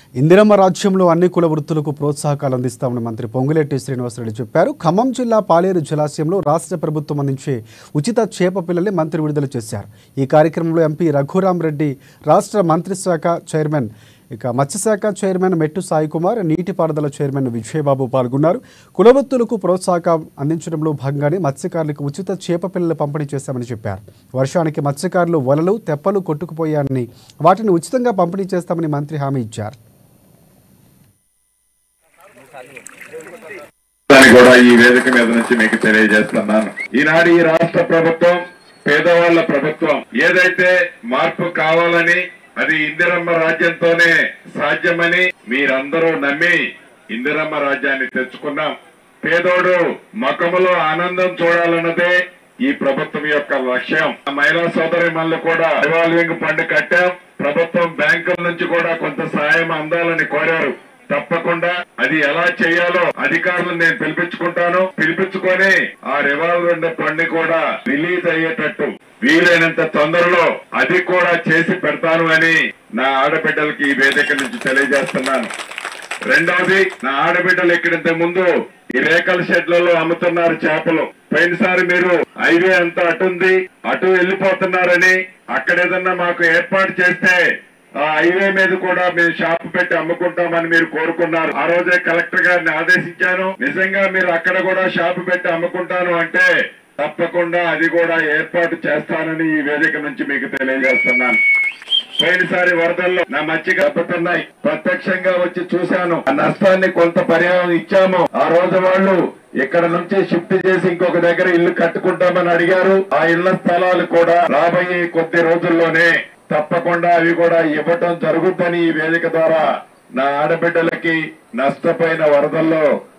ఇందిరమ్మ రాజ్యంలో అన్ని కుల వృత్తులకు ప్రోత్సాహకాలు అందిస్తామని మంత్రి పొంగులేటి శ్రీనివాసరెడ్డి చెప్పారు. ఖమ్మం జిల్లా పాలేరు జలాశయంలో రాష్ట్ర ప్రభుత్వం అందించే ఉచిత చేప పిల్లల్ని మంత్రి విడుదల చేశారు. ఈ కార్యక్రమంలో ఎంపీ రఘురాం రెడ్డి, రాష్ట్ర మంత్రిశాఖ చైర్మన్ మత్స్యశాఖ చైర్మన్ మెట్టు సాయికుమార్, నీటిపారుదల చైర్మన్ విజయబాబు పాల్గొన్నారు. కులవృత్తులకు ప్రోత్సాహం అందించడంలో భాగంగానే మత్స్యకారులకు ఉచిత చేప పిల్లలు పంపిణీ చేశామని చెప్పారు. వర్షానికి మత్స్యకారులు వలలు, తెప్పలు కొట్టుకుపోయారని వాటిని ఉచితంగా పంపిణీ చేస్తామని మంత్రి హామీ ఇచ్చారు. కూడా ఈ వేదిక మీద నుంచి మీకు తెలియజేస్తున్నాను. ఈనాడు ఈ రాష్ట్ర ప్రభుత్వం పేదవాళ్ల ప్రభుత్వం. ఏదైతే మార్పు కావాలని అది ఇందిరమ్మ రాజ్యంతోనే సాధ్యమని మీరందరూ నమ్మి ఇందిరమ్మ రాజ్యాన్ని తెచ్చుకున్నాం. పేదోడు ముఖములో ఆనందం చూడాలన్నదే ఈ ప్రభుత్వం యొక్క లక్ష్యం. మహిళా సోదరి మళ్ళీ కూడా రివాల్వింగ్ ఫండ్ కట్టాం. ప్రభుత్వం బ్యాంకుల నుంచి కూడా కొంత సహాయం అందాలని కోరారు. తప్పకుండా అది ఎలా చేయాలో అధికారులను నేను పిలిపించుకొని ఆ రివాల్వర్ ఫండ్ కూడా రిలీజ్ అయ్యేటట్టు వీలైనంత తొందరలో అది కూడా చేసి పెడతాను అని నా ఆడబిడ్డలకి ఈ వేదిక నుంచి తెలియజేస్తున్నాను. రెండవది, నా ఆడబిడ్డలు ఎక్కడంత ముందు ఈ రేకల షెడ్లలో అమ్ముతున్నారు చేపలు. పోయినసారి మీరు హైవే అంతా అటుంది, అటు వెళ్ళిపోతున్నారని అక్కడ ఏదన్నా మాకు ఏర్పాటు చేస్తే ఆ హైవే మీద కూడా మేము షాప్ పెట్టి అమ్ముకుంటామని మీరు కోరుకున్నారు. ఆ రోజే కలెక్టర్ గారిని ఆదేశించాను. నిజంగా మీరు అక్కడ కూడా షాప్ పెట్టి అమ్ముకుంటాను అంటే తప్పకుండా అది కూడా ఏర్పాటు చేస్తానని ఈ వేదిక నుంచి మీకు తెలియజేస్తున్నాను. పోయినసారి వరదల్లో నా మచ్చిగా దెబ్బతున్నాయి. ప్రత్యక్షంగా వచ్చి చూశాను. ఆ నష్టాన్ని కొంత పరిహారం ఇచ్చాము. ఆ రోజు వాళ్ళు ఇక్కడ నుంచి షిఫ్ట్ చేసి ఇంకొక దగ్గర ఇల్లు కట్టుకుంటామని అడిగారు. ఆ ఇళ్ల స్థలాలు కూడా రాబోయే కొద్ది రోజుల్లోనే తప్పకుండా అవి కూడా ఇవ్వటం జరుగుతుందని ఈ వేదిక ద్వారా నా ఆడబిడ్డలకి నష్టపోయిన వరదల్లో